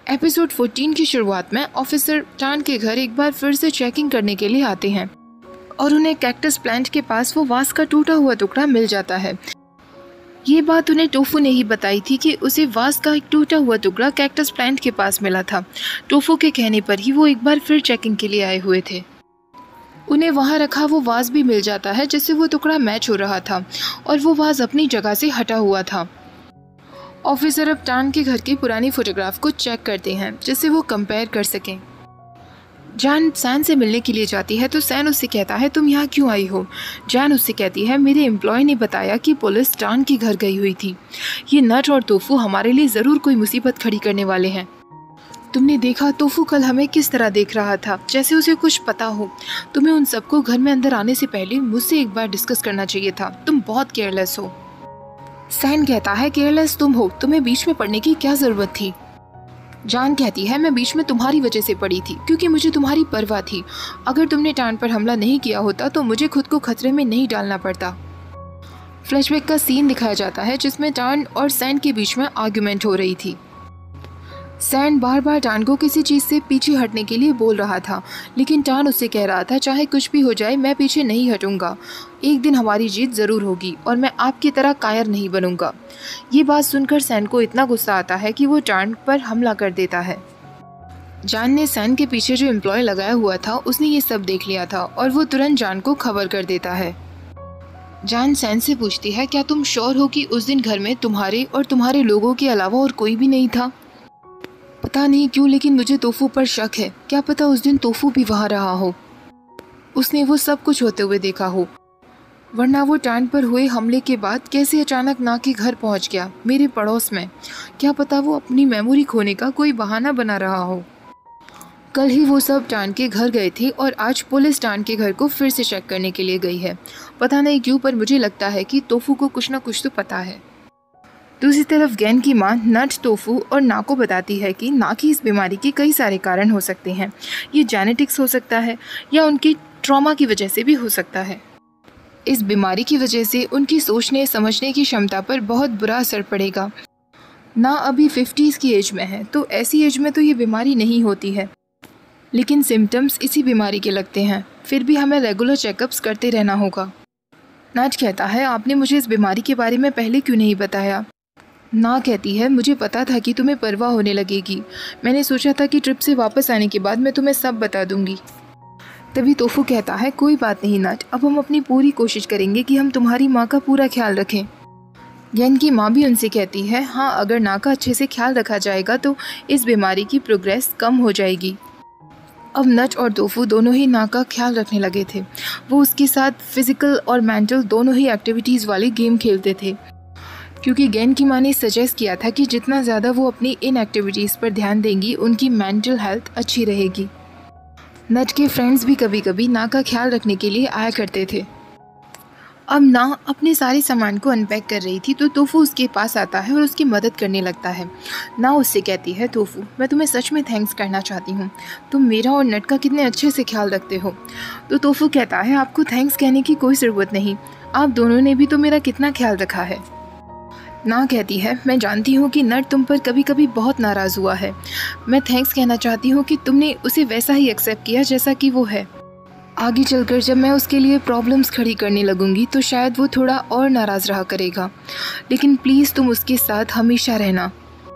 Episode 14 की शुरुआत में ऑफिसर चान के घर एक बार फिर से चेकिंग करने के लिए आते हैं और उन्हें कैक्टस प्लांट के पास वो वास का टूटा हुआ टुकड़ा मिल जाता है। ये बात उन्हें टोफू ने ही बताई थी कि उसे वास का एक टूटा हुआ टुकड़ा कैक्टस प्लांट के पास मिला था। टोफू के कहने पर ही वो एक बार फिर चेकिंग के लिए आए हुए थे। उन्हें वहाँ रखा वो वास भी मिल जाता है जिससे वो टुकड़ा मैच हो रहा था और वो वास अपनी जगह से हटा हुआ था। ऑफिसर अब टान के घर की पुरानी फोटोग्राफ को चेक करते हैं जिससे वो कंपेयर कर सकें। जान सैन से मिलने के लिए जाती है तो सैन उससे कहता है तुम यहाँ क्यों आई हो। जान उससे कहती है मेरे एम्प्लॉय ने बताया कि पुलिस टान के घर गई हुई थी। ये नट और टोफू हमारे लिए ज़रूर कोई मुसीबत खड़ी करने वाले हैं। तुमने देखा टोफू कल हमें किस तरह देख रहा था, जैसे उसे कुछ पता हो। तुम्हें उन सबको घर में अंदर आने से पहले मुझसे एक बार डिस्कस करना चाहिए था। तुम बहुत केयरलेस हो। सैन कहता है केयरलेस तुम हो, तुम्हें बीच में पड़ने की क्या ज़रूरत थी। जान कहती है मैं बीच में तुम्हारी वजह से पड़ी थी क्योंकि मुझे तुम्हारी परवाह थी। अगर तुमने टान पर हमला नहीं किया होता तो मुझे खुद को खतरे में नहीं डालना पड़ता। फ्लैशबैक का सीन दिखाया जाता है जिसमें टान और सैन के बीच में आर्ग्यूमेंट हो रही थी। सैन बार बार टान को किसी चीज़ से पीछे हटने के लिए बोल रहा था, लेकिन टान उससे कह रहा था चाहे कुछ भी हो जाए मैं पीछे नहीं हटूंगा। एक दिन हमारी जीत ज़रूर होगी और मैं आपकी तरह कायर नहीं बनूंगा। ये बात सुनकर सैन को इतना गुस्सा आता है कि वो टान पर हमला कर देता है। जान ने सैन के पीछे जो एम्प्लॉय लगाया हुआ था उसने ये सब देख लिया था और वो तुरंत जान को खबर कर देता है। जान सैन से पूछती है क्या तुम श्योर हो कि उस दिन घर में तुम्हारे और तुम्हारे लोगों के अलावा और कोई भी नहीं था। पता नहीं क्यों लेकिन मुझे टोफू पर शक है। क्या पता उस दिन टोफू भी वहाँ रहा हो, उसने वो सब कुछ होते हुए देखा हो, वरना वो टान पर हुए हमले के बाद कैसे अचानक ना के घर पहुँच गया मेरे पड़ोस में। क्या पता वो अपनी मेमोरी खोने का कोई बहाना बना रहा हो। कल ही वो सब टान के घर गए थे और आज पुलिस टान के घर को फिर से चेक करने के लिए गई है। पता नहीं क्यों पर मुझे लगता है कि टोफू को कुछ ना कुछ तो पता है। दूसरी तरफ गैन की मां नट, टोफू और ना को बताती है कि ना की इस बीमारी के कई सारे कारण हो सकते हैं। ये जेनेटिक्स हो सकता है या उनकी ट्रॉमा की वजह से भी हो सकता है। इस बीमारी की वजह से उनकी सोचने समझने की क्षमता पर बहुत बुरा असर पड़ेगा। ना अभी 50s की एज में है तो ऐसी एज में तो ये बीमारी नहीं होती है, लेकिन सिम्टम्स इसी बीमारी के लगते हैं। फिर भी हमें रेगुलर चेकअप्स करते रहना होगा। नट कहता है आपने मुझे इस बीमारी के बारे में पहले क्यों नहीं बताया। ना कहती है मुझे पता था कि तुम्हें परवाह होने लगेगी। मैंने सोचा था कि ट्रिप से वापस आने के बाद मैं तुम्हें सब बता दूंगी। तभी टोफू कहता है कोई बात नहीं नट, अब हम अपनी पूरी कोशिश करेंगे कि हम तुम्हारी माँ का पूरा ख्याल रखें। गैन की माँ भी उनसे कहती है हाँ अगर ना का अच्छे से ख्याल रखा जाएगा तो इस बीमारी की प्रोग्रेस कम हो जाएगी। अब नट और टोफू दोनों ही ना का ख्याल रखने लगे थे। वो उसके साथ फिजिकल और मेंटल दोनों ही एक्टिविटीज़ वाले गेम खेलते थे, क्योंकि गैन की माँ ने सजेस्ट किया था कि जितना ज़्यादा वो अपनी इन एक्टिविटीज़ पर ध्यान देंगी उनकी मेंटल हेल्थ अच्छी रहेगी। नट के फ्रेंड्स भी कभी कभी ना का ख्याल रखने के लिए आया करते थे। अब ना अपने सारे सामान को अनपैक कर रही थी तो टोफू उसके पास आता है और उसकी मदद करने लगता है। ना उससे कहती है टोफू मैं तुम्हें सच में थैंक्स करना चाहती हूँ, तुम मेरा और नट का कितने अच्छे से ख्याल रखते हो। तो टोफू कहता है आपको थैंक्स कहने की कोई ज़रूरत नहीं, आप दोनों ने भी तो मेरा कितना ख्याल रखा है। ना कहती है मैं जानती हूँ कि नट तुम पर कभी कभी बहुत नाराज़ हुआ है। मैं थैंक्स कहना चाहती हूँ कि तुमने उसे वैसा ही एक्सेप्ट किया जैसा कि वो है। आगे चलकर जब मैं उसके लिए प्रॉब्लम्स खड़ी करने लगूंगी तो शायद वो थोड़ा और नाराज़ रहा करेगा, लेकिन प्लीज़ तुम उसके साथ हमेशा रहना।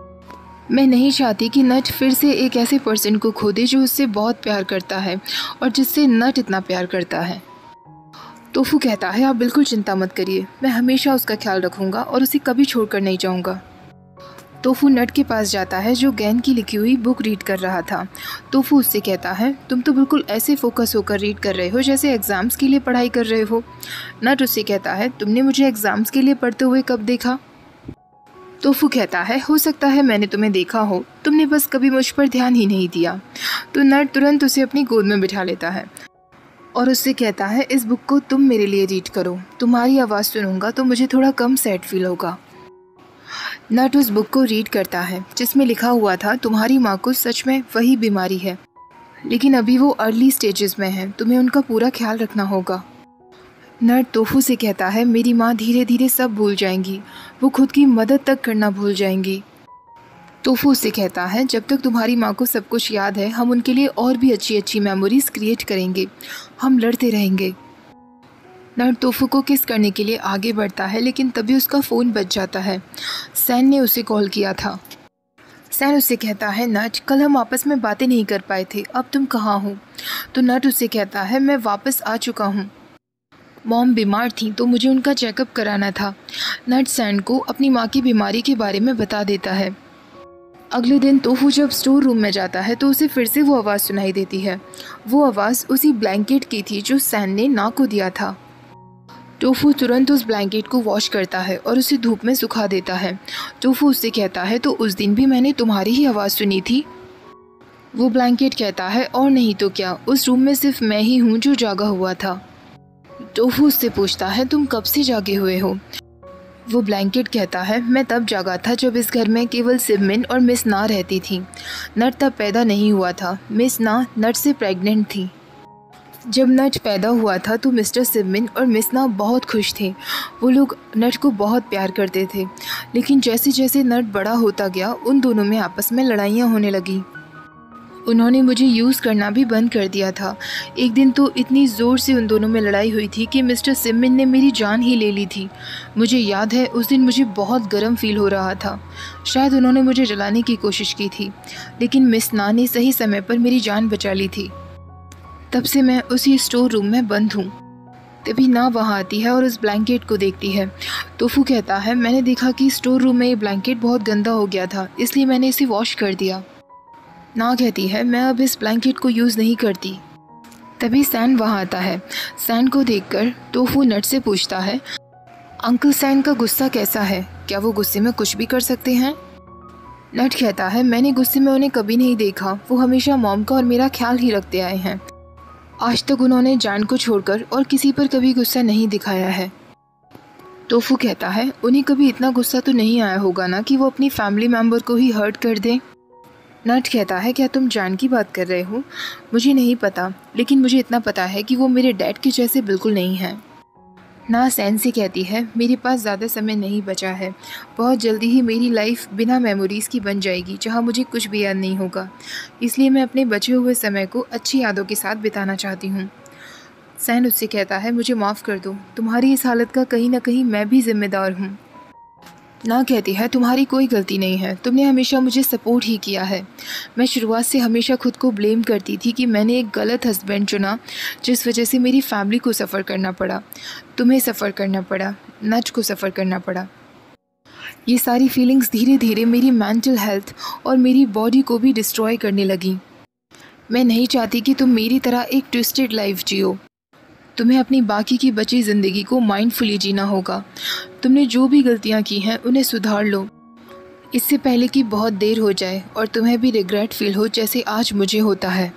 मैं नहीं चाहती कि नट फिर से एक ऐसे पर्सन को खो दे जो उससे बहुत प्यार करता है और जिससे नट इतना प्यार करता है। टोफू कहता है आप बिल्कुल चिंता मत करिए, मैं हमेशा उसका ख्याल रखूंगा और उसे कभी छोड़कर नहीं जाऊंगा। टोफू नट के पास जाता है जो गैन की लिखी हुई बुक रीड कर रहा था। टोफू उससे कहता है तुम तो बिल्कुल ऐसे फोकस होकर रीड कर रहे हो जैसे एग्ज़ाम्स के लिए पढ़ाई कर रहे हो। नट उससे कहता है तुमने मुझे एग्ज़ाम्स के लिए पढ़ते हुए कब देखा। टोफू कहता है हो सकता है मैंने तुम्हें देखा हो, तुमने बस कभी मुझ पर ध्यान ही नहीं दिया। तो नट तुरंत उसे अपनी गोद में बिठा लेता है और उससे कहता है इस बुक को तुम मेरे लिए रीड करो, तुम्हारी आवाज़ सुनूंगा तो मुझे थोड़ा कम सैड फील होगा। नट उस बुक को रीड करता है जिसमें लिखा हुआ था तुम्हारी माँ को सच में वही बीमारी है, लेकिन अभी वो अर्ली स्टेजेस में है, तुम्हें उनका पूरा ख्याल रखना होगा। नट टोफू से कहता है मेरी माँ धीरे धीरे सब भूल जाएंगी, वो खुद की मदद तक करना भूल जाएंगी। तोफू उससे कहता है जब तक तुम्हारी माँ को सब कुछ याद है हम उनके लिए और भी अच्छी अच्छी मेमोरीज क्रिएट करेंगे, हम लड़ते रहेंगे। नट तोफू को किस करने के लिए आगे बढ़ता है, लेकिन तभी उसका फ़ोन बज जाता है। सैन ने उसे कॉल किया था। सैन उससे कहता है नट, कल हम आपस में बातें नहीं कर पाए थे, अब तुम कहाँ हो? तो नट उससे कहता है मैं वापस आ चुका हूँ। मॉम बीमार थी तो मुझे उनका चेकअप कराना था। नट सैन को अपनी माँ की बीमारी के बारे में बता देता है। अगले दिन तोफू जब स्टोर रूम में जाता है तो उसे फिर से वो आवाज़ सुनाई देती है। वो आवाज़ उसी ब्लैंकेट की थी जो सैन ने ना को दिया था। तोफू तुरंत उस ब्लैंकेट को वॉश करता है और उसे धूप में सुखा देता है। तोफू उससे कहता है तो उस दिन भी मैंने तुम्हारी ही आवाज़ सुनी थी। वो ब्लैंकेट कहता है और नहीं तो क्या, उस रूम में सिर्फ मैं ही हूँ जो जागा हुआ था। तोफू उससे पूछता है तुम कब से जागे हुए हो? वो ब्लैंकेट कहता है मैं तब जागा था जब इस घर में केवल सिममिन और मिस ना रहती थी। नट तब पैदा नहीं हुआ था। मिस ना नट से प्रेग्नेंट थी। जब नट पैदा हुआ था तो मिस्टर सिममिन और मिस ना बहुत खुश थे। वो लोग नट को बहुत प्यार करते थे, लेकिन जैसे जैसे नट बड़ा होता गया उन दोनों में आपस में लड़ाइयाँ होने लगी। उन्होंने मुझे यूज़ करना भी बंद कर दिया था। एक दिन तो इतनी ज़ोर से उन दोनों में लड़ाई हुई थी कि मिस्टर सिममिन ने मेरी जान ही ले ली थी। मुझे याद है उस दिन मुझे बहुत गर्म फील हो रहा था। शायद उन्होंने मुझे जलाने की कोशिश की थी, लेकिन मिस ना ने सही समय पर मेरी जान बचा ली थी। तब से मैं उसी स्टोर रूम में बंद हूँ। तभी ना वहाँ आती है और उस ब्लैंकेट को देखती है। तोफू कहता है मैंने देखा कि स्टोर रूम में ये ब्लैंकेट बहुत गंदा हो गया था, इसलिए मैंने इसे वॉश कर दिया। ना कहती है मैं अब इस ब्लैंकेट को यूज़ नहीं करती। तभी सैन वहाँ आता है। सैन को देखकर तोफू नट से पूछता है अंकल सैन का गुस्सा कैसा है, क्या वो गुस्से में कुछ भी कर सकते हैं? नट कहता है मैंने गुस्से में उन्हें कभी नहीं देखा, वो हमेशा मॉम का और मेरा ख्याल ही रखते आए हैं। आज तक उन्होंने जान को छोड़कर और किसी पर कभी गुस्सा नहीं दिखाया है। तोफू कहता है उन्हें कभी इतना गुस्सा तो नहीं आया होगा ना कि वो अपनी फैमिली मेम्बर को ही हर्ट कर दें। नट कहता है क्या तुम जान की बात कर रहे हो? मुझे नहीं पता, लेकिन मुझे इतना पता है कि वो मेरे डैड के जैसे बिल्कुल नहीं है। ना सैन से कहती है मेरे पास ज़्यादा समय नहीं बचा है, बहुत जल्दी ही मेरी लाइफ बिना मेमोरीज़ की बन जाएगी जहाँ मुझे कुछ भी याद नहीं होगा, इसलिए मैं अपने बचे हुए समय को अच्छी यादों के साथ बिताना चाहती हूँ। सैन उससे कहता है मुझे माफ़ कर दो, तुम्हारी इस हालत का कहीं ना कहीं मैं भी जिम्मेदार हूँ। ना कहती है तुम्हारी कोई गलती नहीं है, तुमने हमेशा मुझे सपोर्ट ही किया है। मैं शुरुआत से हमेशा खुद को ब्लेम करती थी कि मैंने एक गलत हस्बैंड चुना, जिस वजह से मेरी फैमिली को सफ़र करना पड़ा, तुम्हें सफ़र करना पड़ा, नट को सफ़र करना पड़ा। ये सारी फीलिंग्स धीरे धीरे मेरी मेंटल हेल्थ और मेरी बॉडी को भी डिस्ट्रॉय करने लगी। मैं नहीं चाहती कि तुम मेरी तरह एक ट्विस्टेड लाइफ जियो। तुम्हें अपनी बाकी की बची ज़िंदगी को माइंडफुली जीना होगा। तुमने जो भी गलतियाँ की हैं उन्हें सुधार लो, इससे पहले कि बहुत देर हो जाए और तुम्हें भी रिग्रेट फील हो जैसे आज मुझे होता है।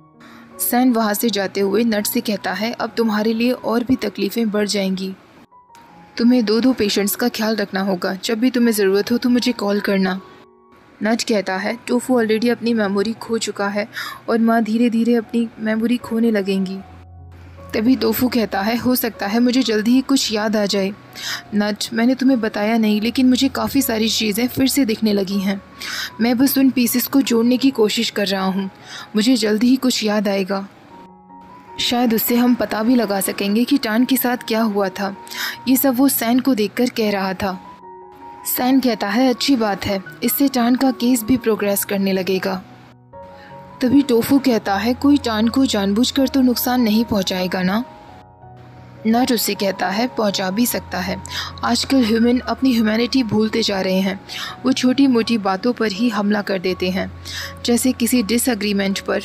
सैन वहाँ से जाते हुए नट से कहता है अब तुम्हारे लिए और भी तकलीफ़ें बढ़ जाएंगी। तुम्हें दो पेशेंट्स का ख्याल रखना होगा, जब भी तुम्हें ज़रूरत हो तो मुझे कॉल करना। नट कहता है टोफू ऑलरेडी अपनी मेमोरी खो चुका है और माँ धीरे धीरे अपनी मेमोरी खोने लगेंगी। तभी तोफू कहता है हो सकता है मुझे जल्दी ही कुछ याद आ जाए। नट मैंने तुम्हें बताया नहीं, लेकिन मुझे काफ़ी सारी चीज़ें फिर से दिखने लगी हैं। मैं बस उन पीसेस को जोड़ने की कोशिश कर रहा हूँ, मुझे जल्दी ही कुछ याद आएगा। शायद उससे हम पता भी लगा सकेंगे कि टान के साथ क्या हुआ था। ये सब वो सैन को देखकर कह रहा था। सैन कहता है अच्छी बात है, इससे टान का केस भी प्रोग्रेस करने लगेगा। तभी टोफू कहता है कोई टान को जानबूझकर तो नुकसान नहीं पहुंचाएगा ना? नट उससे कहता है पहुंचा भी सकता है। आजकल ह्यूमन अपनी ह्यूमैनिटी भूलते जा रहे हैं, वो छोटी मोटी बातों पर ही हमला कर देते हैं, जैसे किसी डिसएग्रीमेंट पर।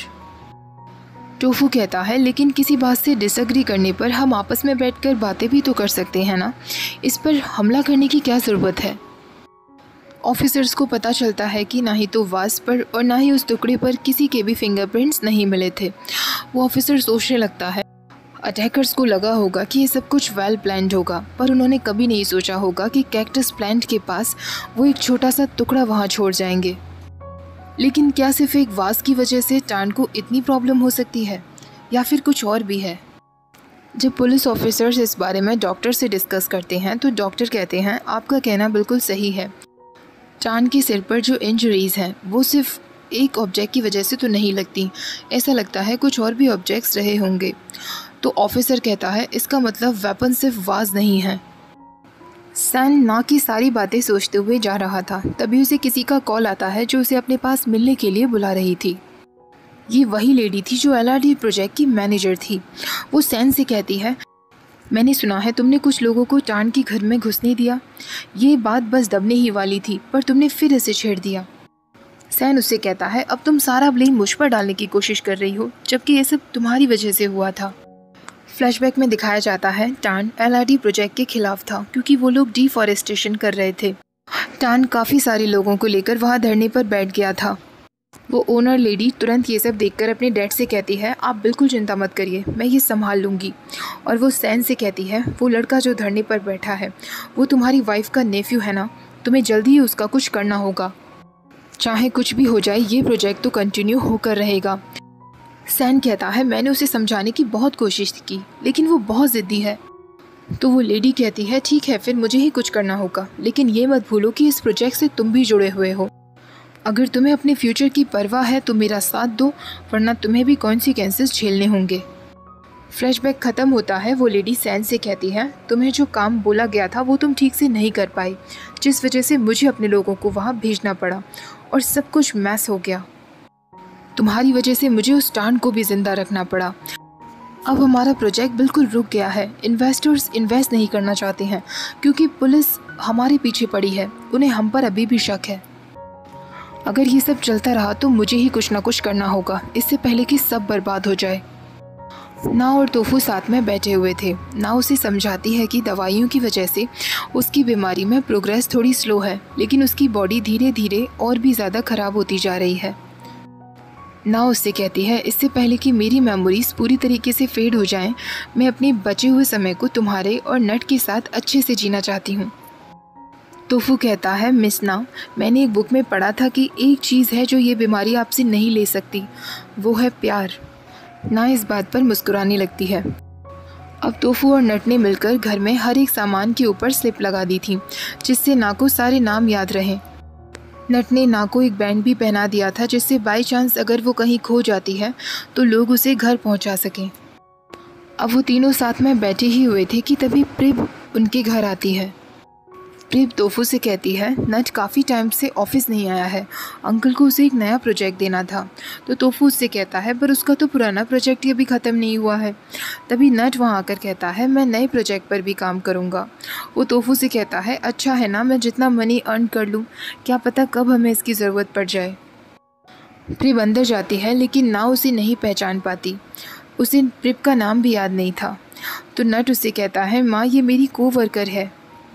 टोफू कहता है लेकिन किसी बात से डिसएग्री करने पर हम आपस में बैठकर बातें भी तो कर सकते हैं ना, इस पर हमला करने की क्या ज़रूरत है? ऑफिसर्स को पता चलता है कि ना ही तो वास पर और ना ही उस टुकड़े पर किसी के भी फिंगरप्रिंट्स नहीं मिले थे। वो ऑफिसर सोचने लगता है अटैकर्स को लगा होगा कि ये सब कुछ वेल प्लान्ड होगा, पर उन्होंने कभी नहीं सोचा होगा कि कैक्टस प्लांट के पास वो एक छोटा सा टुकड़ा वहाँ छोड़ जाएंगे। लेकिन क्या सिर्फ एक वास की वजह से टान को इतनी प्रॉब्लम हो सकती है, या फिर कुछ और भी है? जब पुलिस ऑफिसर्स इस बारे में डॉक्टर से डिस्कस करते हैं तो डॉक्टर कहते हैं आपका कहना बिल्कुल सही है, चांद के सिर पर जो इंजरीज हैं वो सिर्फ एक ऑब्जेक्ट की वजह से तो नहीं लगती, ऐसा लगता है कुछ और भी ऑब्जेक्ट्स रहे होंगे। तो ऑफिसर कहता है इसका मतलब वेपन सिर्फ वाज नहीं है। सैन ना की सारी बातें सोचते हुए जा रहा था, तभी उसे किसी का कॉल आता है जो उसे अपने पास मिलने के लिए बुला रही थी। ये वही लेडी थी जो LRD प्रोजेक्ट की मैनेजर थी। वो सैन से कहती है मैंने सुना है तुमने कुछ लोगों को चांद के घर में घुसने दिया। ये बात बस दबने ही वाली थी पर तुमने फिर इसे छेड़ दिया। सैन उससे कहता है अब तुम सारा ब्लेम मुझ पर डालने की कोशिश कर रही हो, जबकि ये सब तुम्हारी वजह से हुआ था। फ्लैशबैक में दिखाया जाता है टान LRD प्रोजेक्ट के खिलाफ था क्योंकि वो लोग डिफॉरेस्टेशन कर रहे थे। टान काफ़ी सारे लोगों को लेकर वहाँ धरने पर बैठ गया था। वो ओनर लेडी तुरंत ये सब देखकर अपने डैड से कहती है आप बिल्कुल चिंता मत करिए, मैं ये संभाल लूँगी। और वो सैन से कहती है वो लड़का जो धरने पर बैठा है वो तुम्हारी वाइफ का नेफ्यू है ना, तुम्हें जल्दी ही उसका कुछ करना होगा। चाहे कुछ भी हो जाए ये प्रोजेक्ट तो कंटिन्यू होकर रहेगा। सैन कहता है मैंने उसे समझाने की बहुत कोशिश की लेकिन वो बहुत ज़िद्दी है। तो वो लेडी कहती है ठीक है फिर मुझे ही कुछ करना होगा, लेकिन ये मत भूलो कि इस प्रोजेक्ट से तुम भी जुड़े हुए हो। अगर तुम्हें अपने फ्यूचर की परवाह है तो मेरा साथ दो, वरना तुम्हें भी कॉन्सिक्वेंसेस झेलने होंगे। फ्लैशबैक ख़त्म होता है। वो लेडी सैन से कहती है तुम्हें जो काम बोला गया था वो तुम ठीक से नहीं कर पाई, जिस वजह से मुझे अपने लोगों को वहाँ भेजना पड़ा और सब कुछ मैस हो गया। तुम्हारी वजह से मुझे उस टान को भी जिंदा रखना पड़ा। अब हमारा प्रोजेक्ट बिल्कुल रुक गया है। इन्वेस्टर्स इन्वेस्ट नहीं करना चाहते हैं क्योंकि पुलिस हमारे पीछे पड़ी है, उन्हें हम पर अभी भी शक है। अगर ये सब चलता रहा तो मुझे ही कुछ ना कुछ करना होगा, इससे पहले कि सब बर्बाद हो जाए। ना और तोफू साथ में बैठे हुए थे। ना उसे समझाती है कि दवाइयों की वजह से उसकी बीमारी में प्रोग्रेस थोड़ी स्लो है, लेकिन उसकी बॉडी धीरे धीरे और भी ज़्यादा ख़राब होती जा रही है। ना उससे कहती है इससे पहले कि मेरी मेमोरीज पूरी तरीके से फेड हो जाएं, मैं अपने बचे हुए समय को तुम्हारे और नट के साथ अच्छे से जीना चाहती हूँ। तोफू कहता है मिस ना, मैंने एक बुक में पढ़ा था कि एक चीज़ है जो ये बीमारी आपसे नहीं ले सकती, वो है प्यार। ना इस बात पर मुस्कुराने लगती है। अब तोफू और नट ने मिलकर घर में हर एक सामान के ऊपर स्लिप लगा दी थी जिससे ना को सारे नाम याद रहें। नट ने ना को एक बैंड भी पहना दिया था जिससे बाई चांस अगर वो कहीं खो जाती है तो लोग उसे घर पहुंचा सकें। अब वो तीनों साथ में बैठे ही हुए थे कि तभी प्रिब उनके घर आती है। प्रिब तोफू से कहती है नट काफ़ी टाइम से ऑफिस नहीं आया है, अंकल को उसे एक नया प्रोजेक्ट देना था। तो तोफू उससे कहता है पर उसका तो पुराना प्रोजेक्ट ही अभी ख़त्म नहीं हुआ है। तभी नट वहाँ आकर कहता है मैं नए प्रोजेक्ट पर भी काम करूँगा। वो तोफू से कहता है अच्छा है ना, मैं जितना मनी अर्न कर लूँ, क्या पता कब हमें इसकी ज़रूरत पड़ जाए। प्रिब अंदर जाती है लेकिन ना उसे नहीं पहचान पाती, उसे प्रिब का नाम भी याद नहीं था। तो नट उससे कहता है माँ ये मेरी कोवर्कर है।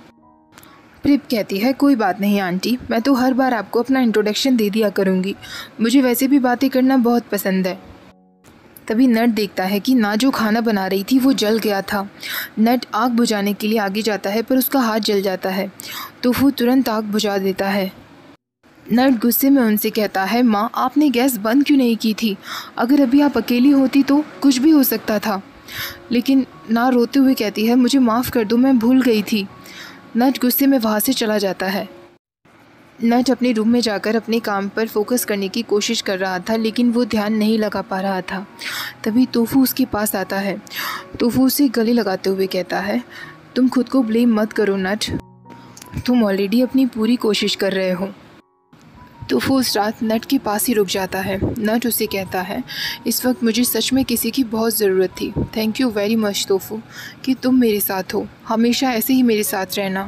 प्रिब कहती है कोई बात नहीं आंटी, मैं तो हर बार आपको अपना इंट्रोडक्शन दे दिया करूँगी, मुझे वैसे भी बातें करना बहुत पसंद है। तभी नट देखता है कि ना जो खाना बना रही थी वो जल गया था। नट आग बुझाने के लिए आगे जाता है पर उसका हाथ जल जाता है, तो वो तुरंत आग बुझा देता है। नट गुस्से में उनसे कहता है माँ आपने गैस बंद क्यों नहीं की थी, अगर अभी आप अकेली होती तो कुछ भी हो सकता था। लेकिन ना रोते हुए कहती है मुझे माफ़ कर दो, मैं भूल गई थी। नट गुस्से में वहाँ से चला जाता है। नट अपने रूम में जाकर अपने काम पर फोकस करने की कोशिश कर रहा था लेकिन वो ध्यान नहीं लगा पा रहा था। तभी तोफू उसके पास आता है। तोफू उसे गले लगाते हुए कहता है तुम खुद को ब्लेम मत करो नट, तुम ऑलरेडी अपनी पूरी कोशिश कर रहे हो। तोफू उस रात नट के पास ही रुक जाता है। नट उसे कहता है इस वक्त मुझे सच में किसी की बहुत ज़रूरत थी। Thank you very much Tofu कि तुम मेरे साथ हो, हमेशा ऐसे ही मेरे साथ रहना।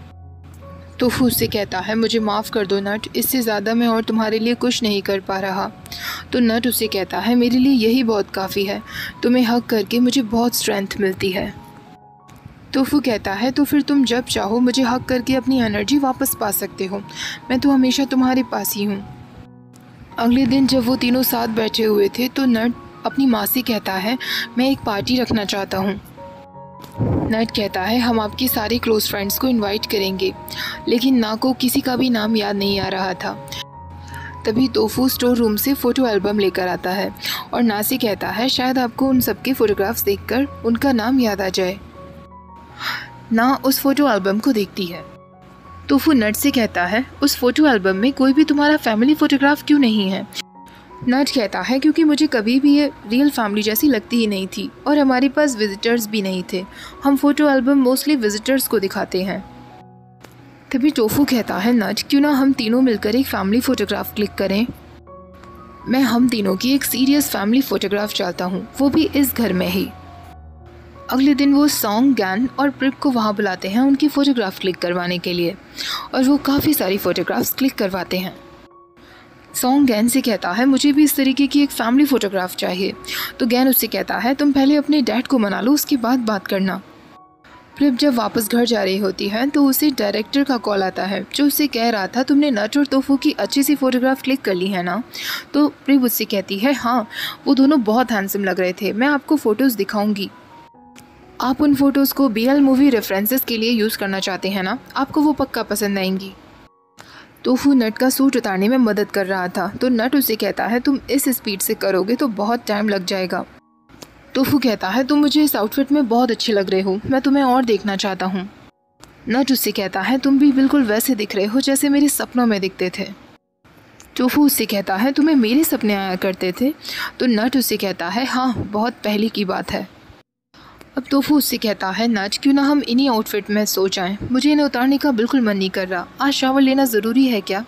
तोफू उससे कहता है मुझे माफ़ कर दो नट, इससे ज़्यादा मैं और तुम्हारे लिए कुछ नहीं कर पा रहा। तो नट उसे कहता है मेरे लिए यही बहुत काफ़ी है, तुम्हें हक करके मुझे बहुत स्ट्रेंथ मिलती है। तोफू कहता है तो फिर तुम जब चाहो मुझे हक करके अपनी एनर्जी वापस पा सकते हो, मैं तो हमेशा तुम्हारे पास ही हूँ। अगले दिन जब वो तीनों साथ बैठे हुए थे तो नट अपनी माँ से कहता है मैं एक पार्टी रखना चाहता हूँ। नट कहता है हम आपके सारे क्लोज फ्रेंड्स को इनवाइट करेंगे, लेकिन ना को किसी का भी नाम याद नहीं आ रहा था। तभी तोफू स्टोर रूम से फ़ोटो एल्बम लेकर आता है और ना से कहता है शायद आपको उन सबके फ़ोटोग्राफ्स देखकर उनका नाम याद आ जाए। ना उस फोटो एल्बम को देखती है। तोफू नट से कहता है उस फोटो एल्बम में कोई भी तुम्हारा फैमिली फोटोग्राफ क्यों नहीं है? नट कहता है क्योंकि मुझे कभी भी ये रियल फैमिली जैसी लगती ही नहीं थी और हमारे पास विजिटर्स भी नहीं थे। हम फोटो एल्बम मोस्टली विजिटर्स को दिखाते हैं। तभी टोफू कहता है नट, क्यों ना हम तीनों मिलकर एक फैमिली फ़ोटोग्राफ क्लिक करें। मैं हम तीनों की एक सीरियस फैमिली फ़ोटोग्राफ चाहता हूँ, वो भी इस घर में ही। अगले दिन वो सॉन्ग, गैन और प्रिप को वहाँ बुलाते हैं उनकी फ़ोटोग्राफ क्लिक करवाने के लिए और वो काफ़ी सारी फ़ोटोग्राफ्स क्लिक करवाते हैं। सॉन्ग गैन से कहता है मुझे भी इस तरीके की एक फैमिली फ़ोटोग्राफ चाहिए। तो गैन उससे कहता है तुम पहले अपने डैड को मना लो, उसके बाद बात करना। प्रिप जब वापस घर जा रही होती है तो उसे डायरेक्टर का कॉल आता है जो उससे कह रहा था तुमने नट और तोफू की अच्छी सी फ़ोटोग्राफ क्लिक कर ली है ना? तो प्रिप उससे कहती है हाँ, वो दोनों बहुत हैंडसम लग रहे थे, मैं आपको फ़ोटोज़ दिखाऊंगी। आप उन फ़ोटोज़ को BL मूवी रेफरेंसेस के लिए यूज़ करना चाहते हैं ना? आपको वो पक्का पसंद आएंगी। तोफू नट का सूट उतारने में मदद कर रहा था तो नट उसे कहता है तुम इस स्पीड से करोगे तो बहुत टाइम लग जाएगा। तोफू कहता है तुम मुझे इस आउटफिट में बहुत अच्छे लग रहे हो, मैं तुम्हें और देखना चाहता हूँ। नट उससे कहता है तुम भी बिल्कुल वैसे दिख रहे हो जैसे मेरे सपनों में दिखते थे। तोफू उससे कहता है तुम्हें मेरे सपने आया करते थे? तो नट उससे कहता है हाँ, बहुत पहले की बात है। अब तोफू उससे कहता है नट, क्यों ना हम इन्हीं आउटफिट में सो जाएं, मुझे इन्हें उतारने का बिल्कुल मन नहीं कर रहा, आज शावर लेना ज़रूरी है क्या?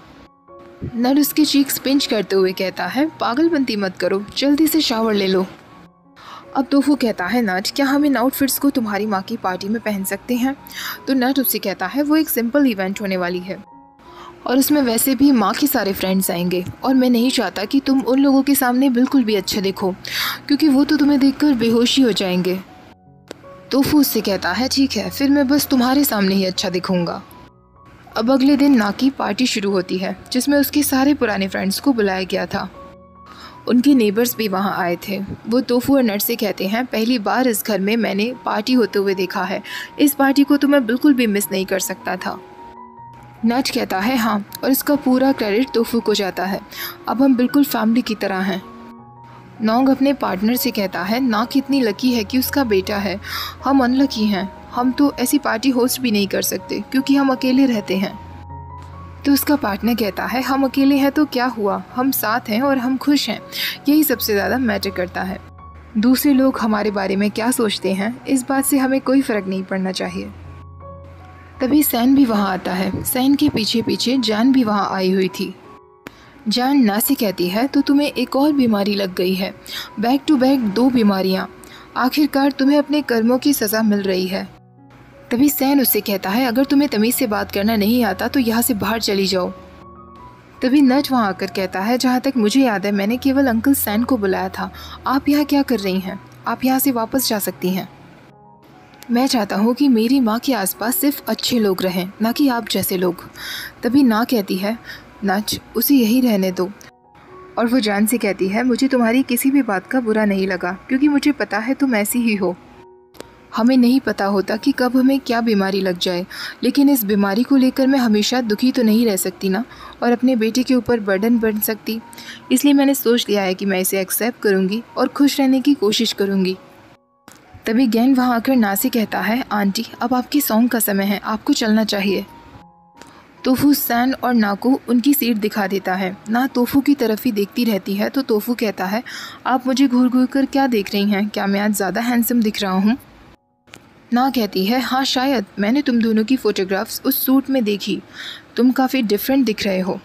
नट उसके चीक्स पिंच करते हुए कहता है पागलपंती मत करो, जल्दी से शावर ले लो। अब तोफू कहता है नट, क्या हम इन आउटफिट्स को तुम्हारी माँ की पार्टी में पहन सकते हैं? तो नट उससे कहता है वो एक सिंपल इवेंट होने वाली है और उसमें वैसे भी माँ के सारे फ्रेंड्स आएंगे और मैं नहीं चाहता कि तुम उन लोगों के सामने बिल्कुल भी अच्छे दिखो क्योंकि वो तो तुम्हें देखकर बेहोशी हो जाएंगे। तोफू उससे कहता है ठीक है, फिर मैं बस तुम्हारे सामने ही अच्छा दिखूंगा। अब अगले दिन ना की पार्टी शुरू होती है जिसमें उसके सारे पुराने फ्रेंड्स को बुलाया गया था। उनके नेबर्स भी वहाँ आए थे। वो तोफू और नट से कहते हैं पहली बार इस घर में मैंने पार्टी होते हुए देखा है, इस पार्टी को तो मैं बिल्कुल भी मिस नहीं कर सकता था। नट कहता है हाँ, और इसका पूरा क्रेडिट तोफू को जाता है, अब हम बिल्कुल फैमिली की तरह हैं। नोंग अपने पार्टनर से कहता है ना कितनी लकी है कि उसका बेटा है, हम अनलकी हैं, हम तो ऐसी पार्टी होस्ट भी नहीं कर सकते क्योंकि हम अकेले रहते हैं। तो उसका पार्टनर कहता है हम अकेले हैं तो क्या हुआ, हम साथ हैं और हम खुश हैं, यही सबसे ज़्यादा मैटर करता है। दूसरे लोग हमारे बारे में क्या सोचते हैं इस बात से हमें कोई फ़र्क नहीं पड़ना चाहिए। तभी सैन भी वहाँ आता है। सैन के पीछे पीछे जान भी वहाँ आई हुई थी। जान ना से कहती है तो तुम्हें एक और बीमारी लग गई है, बैक टू बैक 2 बीमारियाँ, आखिरकार तुम्हें अपने कर्मों की सज़ा मिल रही है। तभी सैन उससे कहता है अगर तुम्हें तमीज़ से बात करना नहीं आता तो यहाँ से बाहर चली जाओ। तभी नट वहाँ आकर कहता है जहाँ तक मुझे याद है मैंने केवल अंकल सैन को बुलाया था, आप यहाँ क्या कर रही हैं? आप यहाँ से वापस जा सकती हैं। मैं चाहता हूँ कि मेरी माँ के आसपास सिर्फ अच्छे लोग रहें, ना कि आप जैसे लोग। तभी ना कहती है नच, उसे यही रहने दो। और वो जान से कहती है मुझे तुम्हारी किसी भी बात का बुरा नहीं लगा क्योंकि मुझे पता है तुम ऐसी ही हो। हमें नहीं पता होता कि कब हमें क्या बीमारी लग जाए, लेकिन इस बीमारी को लेकर मैं हमेशा दुखी तो नहीं रह सकती ना, और अपने बेटे के ऊपर बर्डन बन सकती। इसलिए मैंने सोच लिया है कि मैं इसे एक्सेप्ट करूँगी और खुश रहने की कोशिश करूँगी। तभी गैन वहाँ आकर ना से कहता है आंटी अब आपकी सॉन्ग का समय है, आपको चलना चाहिए। तोफू सैन और ना को उनकी सीट दिखा देता है। ना तोफू की तरफ ही देखती रहती है तो तोफू कहता है आप मुझे घूर घूर कर क्या देख रही हैं, क्या मैं आज ज़्यादा हैंडसम दिख रहा हूँ? ना कहती है हाँ शायद, मैंने तुम दोनों की फ़ोटोग्राफ्स उस सूट में देखी, तुम काफ़ी डिफरेंट दिख रहे हो।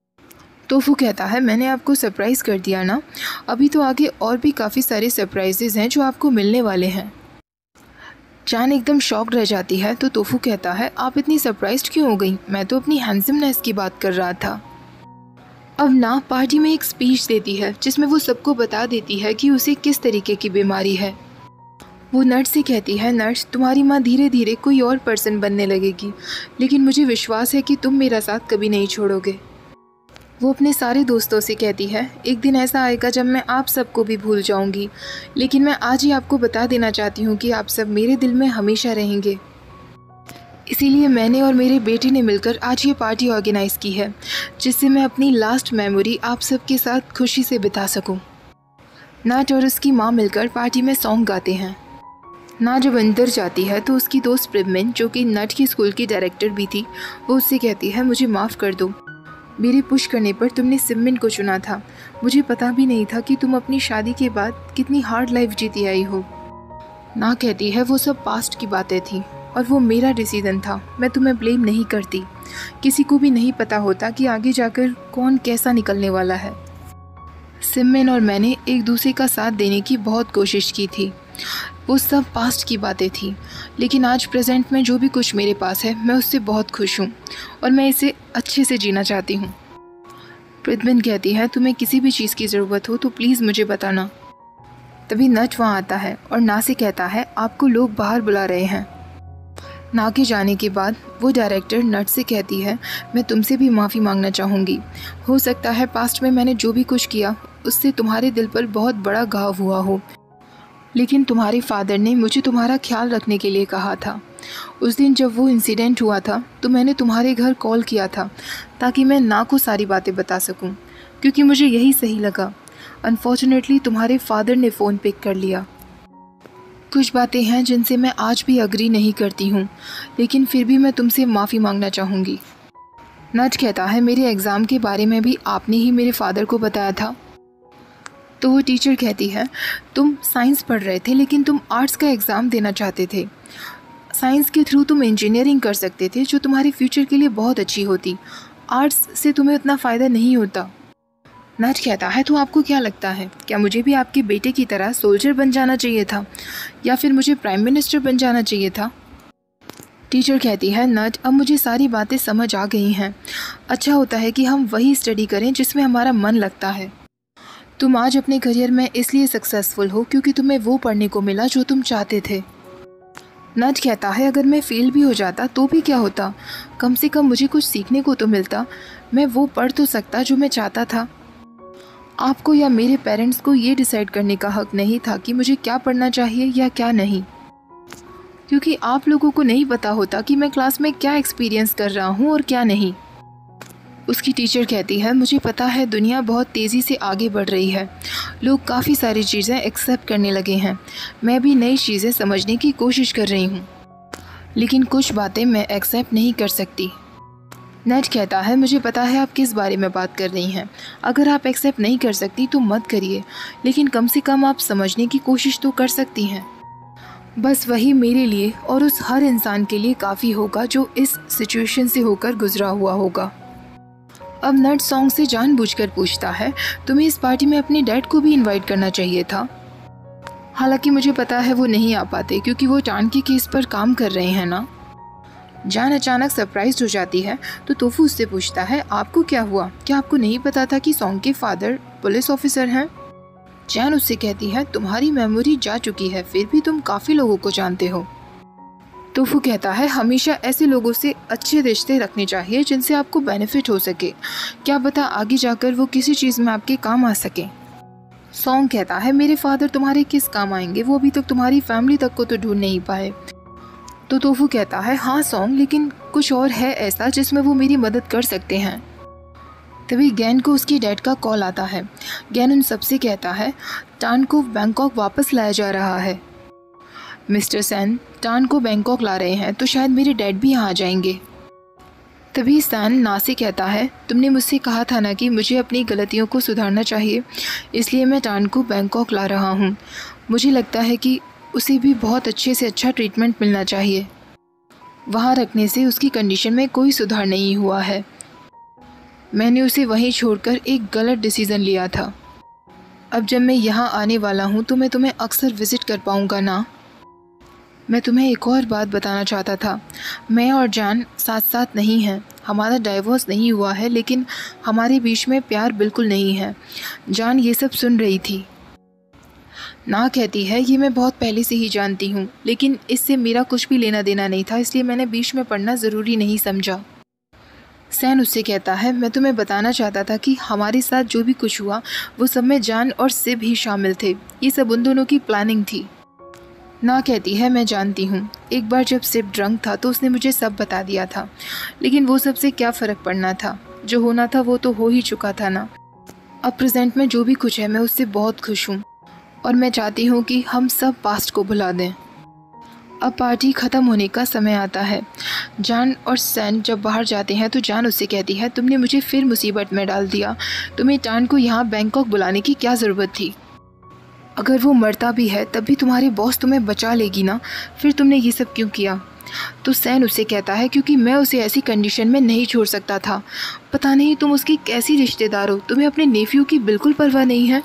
तोफू कहता है मैंने आपको सरप्राइज़ कर दिया ना, अभी तो आगे और भी काफ़ी सारे सरप्राइजेज़ हैं जो आपको मिलने वाले हैं। जान एकदम शॉक्ड रह जाती है तो तोफू कहता है आप इतनी सरप्राइज्ड क्यों हो गई, मैं तो अपनी हैंडसमनेस की बात कर रहा था। अब ना पार्टी में एक स्पीच देती है जिसमें वो सबको बता देती है कि उसे किस तरीके की बीमारी है। वो नट से कहती है नट तुम्हारी माँ धीरे धीरे कोई और पर्सन बनने लगेगी, लेकिन मुझे विश्वास है कि तुम मेरा साथ कभी नहीं छोड़ोगे। वो अपने सारे दोस्तों से कहती है एक दिन ऐसा आएगा जब मैं आप सबको भी भूल जाऊंगी, लेकिन मैं आज ही आपको बता देना चाहती हूँ कि आप सब मेरे दिल में हमेशा रहेंगे। इसीलिए मैंने और मेरे बेटे ने मिलकर आज ये पार्टी ऑर्गेनाइज़ की है जिससे मैं अपनी लास्ट मेमोरी आप सबके साथ खुशी से बिता सकूँ। नट और उसकी माँ मिलकर पार्टी में सॉन्ग गाते हैं। ना जब अंदर जाती है तो उसकी दोस्त प्रिदमिन, जो कि नट की स्कूल की डायरेक्टर भी थी, वो उससे कहती है मुझे माफ़ कर दो, मेरे पुश करने पर तुमने सिममिन को चुना था। मुझे पता भी नहीं था कि तुम अपनी शादी के बाद कितनी हार्ड लाइफ जीती आई हो। ना कहती है वो सब पास्ट की बातें थी और वो मेरा डिसीजन था। मैं तुम्हें ब्लेम नहीं करती। किसी को भी नहीं पता होता कि आगे जाकर कौन कैसा निकलने वाला है। सिममिन और मैंने एक दूसरे का साथ देने की बहुत कोशिश की थी। वो सब पास्ट की बातें थी, लेकिन आज प्रेजेंट में जो भी कुछ मेरे पास है मैं उससे बहुत खुश हूँ और मैं इसे अच्छे से जीना चाहती हूँ। प्रिदमिन कहती है तुम्हें किसी भी चीज़ की ज़रूरत हो तो प्लीज़ मुझे बताना। तभी नट वहाँ आता है और ना से कहता है आपको लोग बाहर बुला रहे हैं। ना के जाने के बाद वो डायरेक्टर नट से कहती है मैं तुमसे भी माफ़ी मांगना चाहूँगी। हो सकता है पास्ट में मैंने जो भी कुछ किया उससे तुम्हारे दिल पर बहुत बड़ा घाव हुआ हो, लेकिन तुम्हारे फादर ने मुझे तुम्हारा ख्याल रखने के लिए कहा था। उस दिन जब वो इंसिडेंट हुआ था तो मैंने तुम्हारे घर कॉल किया था ताकि मैं ना को सारी बातें बता सकूं, क्योंकि मुझे यही सही लगा। अनफॉर्चुनेटली तुम्हारे फादर ने फ़ोन पिक कर लिया। कुछ बातें हैं जिनसे मैं आज भी अग्री नहीं करती हूँ, लेकिन फिर भी मैं तुमसे माफ़ी मांगना चाहूँगी। नट कहता है मेरे एग्ज़ाम के बारे में भी आपने ही मेरे फादर को बताया था। तो वो टीचर कहती है तुम साइंस पढ़ रहे थे लेकिन तुम आर्ट्स का एग्ज़ाम देना चाहते थे। साइंस के थ्रू तुम इंजीनियरिंग कर सकते थे जो तुम्हारे फ्यूचर के लिए बहुत अच्छी होती। आर्ट्स से तुम्हें उतना फ़ायदा नहीं होता। नट कहता है तो आपको क्या लगता है, क्या मुझे भी आपके बेटे की तरह सोल्जर बन जाना चाहिए था या फिर मुझे प्राइम मिनिस्टर बन जाना चाहिए था? टीचर कहती है नट अब मुझे सारी बातें समझ आ गई हैं। अच्छा होता है कि हम वही स्टडी करें जिसमें हमारा मन लगता है। तुम आज अपने करियर में इसलिए सक्सेसफुल हो क्योंकि तुम्हें वो पढ़ने को मिला जो तुम चाहते थे। नट कहता है अगर मैं फेल भी हो जाता तो भी क्या होता, कम से कम मुझे कुछ सीखने को तो मिलता। मैं वो पढ़ तो सकता जो मैं चाहता था। आपको या मेरे पेरेंट्स को ये डिसाइड करने का हक नहीं था कि मुझे क्या पढ़ना चाहिए या क्या नहीं, क्योंकि आप लोगों को नहीं पता होता कि मैं क्लास में क्या एक्सपीरियंस कर रहा हूँ और क्या नहीं। उसकी टीचर कहती है मुझे पता है दुनिया बहुत तेज़ी से आगे बढ़ रही है, लोग काफ़ी सारी चीज़ें एक्सेप्ट करने लगे हैं। मैं भी नई चीज़ें समझने की कोशिश कर रही हूँ, लेकिन कुछ बातें मैं एक्सेप्ट नहीं कर सकती। नट कहता है मुझे पता है आप किस बारे में बात कर रही हैं। अगर आप एक्सेप्ट नहीं कर सकती तो मत करिए, लेकिन कम से कम आप समझने की कोशिश तो कर सकती हैं। बस वही मेरे लिए और उस हर इंसान के लिए काफ़ी होगा जो इस सिचुएशन से होकर गुजरा हुआ होगा। अब नट सॉन्ग से जानबूझकर पूछता है तुम्हें इस पार्टी में अपने डैड को भी इनवाइट करना चाहिए था। हालांकि मुझे पता है वो नहीं आ पाते क्योंकि वो टान के केस पर काम कर रहे हैं ना। जान अचानक सरप्राइज हो जाती है तो तोफू उससे पूछता है आपको क्या हुआ, क्या आपको नहीं पता था कि सॉन्ग के फादर पुलिस ऑफिसर हैं? जैन उससे कहती है तुम्हारी मेमोरी जा चुकी है, फिर भी तुम काफ़ी लोगों को जानते हो। तोफू कहता है हमेशा ऐसे लोगों से अच्छे रिश्ते रखने चाहिए जिनसे आपको बेनिफिट हो सके, क्या पता आगे जाकर वो किसी चीज़ में आपके काम आ सके। सॉन्ग कहता है मेरे फादर तुम्हारे किस काम आएंगे, वो अभी तक तुम्हारी फैमिली तक को तो ढूंढ नहीं पाए। तो तोफू कहता है हाँ सॉन्ग, लेकिन कुछ और है ऐसा जिसमें वो मेरी मदद कर सकते हैं। तभी गैन को उसकी डैड का कॉल आता है। गैन उन सबसे कहता है टान को बैंकॉक वापस लाया जा रहा है। मिस्टर सैन टान को बैंकॉक ला रहे हैं तो शायद मेरे डैड भी यहाँ आ जाएंगे। तभी सैन ना से कहता है तुमने मुझसे कहा था ना कि मुझे अपनी गलतियों को सुधारना चाहिए, इसलिए मैं टान को बैंकॉक ला रहा हूँ। मुझे लगता है कि उसे भी बहुत अच्छे से अच्छा ट्रीटमेंट मिलना चाहिए। वहाँ रखने से उसकी कंडीशन में कोई सुधार नहीं हुआ है। मैंने उसे वहीं छोड़कर एक गलत डिसीज़न लिया था। अब जब मैं यहाँ आने वाला हूँ तो मैं तुम्हें अक्सर विज़िट कर पाऊँगा ना। मैं तुम्हें एक और बात बताना चाहता था, मैं और जान साथ साथ नहीं हैं। हमारा डाइवोर्स नहीं हुआ है, लेकिन हमारे बीच में प्यार बिल्कुल नहीं है। जान ये सब सुन रही थी। ना कहती है ये मैं बहुत पहले से ही जानती हूँ, लेकिन इससे मेरा कुछ भी लेना देना नहीं था, इसलिए मैंने बीच में पढ़ना ज़रूरी नहीं समझा। सैन उससे कहता है मैं तुम्हें बताना चाहता था कि हमारे साथ जो भी कुछ हुआ वो सब में जान और सिब ही शामिल थे। ये सब उन दोनों की प्लानिंग थी। ना कहती है मैं जानती हूँ, एक बार जब सिब ड्रंक था तो उसने मुझे सब बता दिया था, लेकिन वो सब से क्या फ़र्क पड़ना था, जो होना था वो तो हो ही चुका था ना। अब प्रेजेंट में जो भी कुछ है मैं उससे बहुत खुश हूँ और मैं चाहती हूँ कि हम सब पास्ट को भुला दें। अब पार्टी ख़त्म होने का समय आता है। जान और सैन जब बाहर जाते हैं तो जान उससे कहती है, तुमने मुझे फिर मुसीबत में डाल दिया। तुम्हें टान को यहाँ बैंकॉक बुलाने की क्या ज़रूरत थी? अगर वो मरता भी है तब भी तुम्हारे बॉस तुम्हें बचा लेगी ना, फिर तुमने ये सब क्यों किया? तो सैन उससे कहता है, क्योंकि मैं उसे ऐसी कंडीशन में नहीं छोड़ सकता था। पता नहीं तुम उसकी कैसी रिश्तेदार हो, तुम्हें अपने नेफ्यू की बिल्कुल परवाह नहीं है।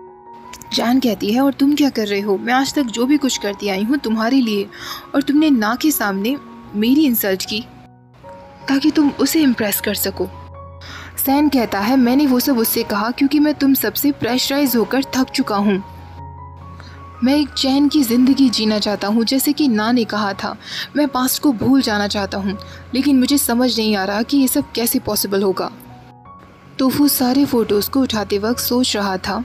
जान कहती है, और तुम क्या कर रहे हो? मैं आज तक जो भी कुछ करती आई हूँ तुम्हारे लिए, और तुमने ना के सामने मेरी इंसल्ट की ताकि तुम उसे इम्प्रेस कर सको। सैन कहता है, मैंने वो सब उससे कहा क्योंकि मैं तुम सबसे प्रेशराइज होकर थक चुका हूँ। मैं एक चैन की ज़िंदगी जीना चाहता हूँ, जैसे कि ना ने कहा था। मैं पास्ट को भूल जाना चाहता हूँ, लेकिन मुझे समझ नहीं आ रहा कि ये सब कैसे पॉसिबल होगा। तो वो सारे फ़ोटोज़ को उठाते वक्त सोच रहा था।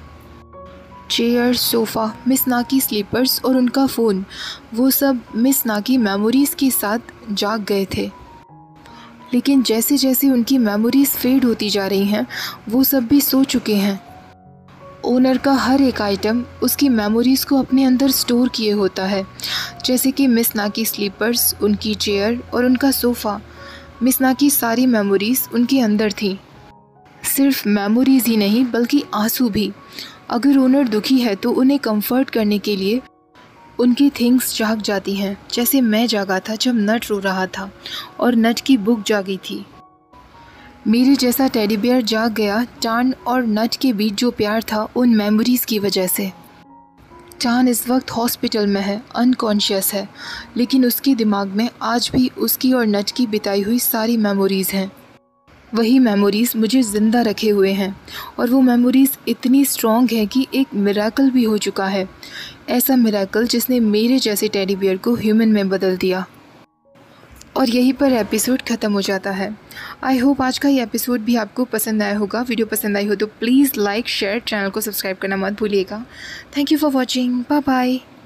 चेयर, सोफ़ा, मिस ना की स्लीपर्स और उनका फ़ोन, वो सब मिस ना की मेमोरीज़ के साथ जाग गए थे। लेकिन जैसे जैसे उनकी मेमोरीज़ फेड होती जा रही हैं, वो सब भी सो चुके हैं। ओनर का हर एक आइटम उसकी मेमोरीज़ को अपने अंदर स्टोर किए होता है, जैसे कि मिस ना की स्लीपर्स, उनकी चेयर और उनका सोफ़ा। मिस ना की सारी मेमोरीज़ उनके अंदर थी। सिर्फ मेमोरीज़ ही नहीं बल्कि आंसू भी। अगर ओनर दुखी है तो उन्हें कंफर्ट करने के लिए उनकी थिंग्स जाग जाती हैं, जैसे मैं जागा था जब नट रो रहा था और नट की बुक जागी थी। मेरे जैसा टेडी बेयर जाग गया टान और नट के बीच जो प्यार था उन मेमोरीज़ की वजह से। टान इस वक्त हॉस्पिटल में है, अनकॉन्शियस है, लेकिन उसके दिमाग में आज भी उसकी और नट की बिताई हुई सारी मेमोरीज़ हैं। वही मेमोरीज़ मुझे ज़िंदा रखे हुए हैं, और वो मेमोरीज़ इतनी स्ट्रॉन्ग है कि एक मिरेकल भी हो चुका है। ऐसा मिरेकल जिसने मेरे जैसे टेडी बियर को ह्यूमन में बदल दिया। और यहीं पर एपिसोड ख़त्म हो जाता है। आई होप आज का ये एपिसोड भी आपको पसंद आया होगा। वीडियो पसंद आई हो तो प्लीज़ लाइक, शेयर, चैनल को सब्सक्राइब करना मत भूलिएगा। Thank you for watching. Bye bye.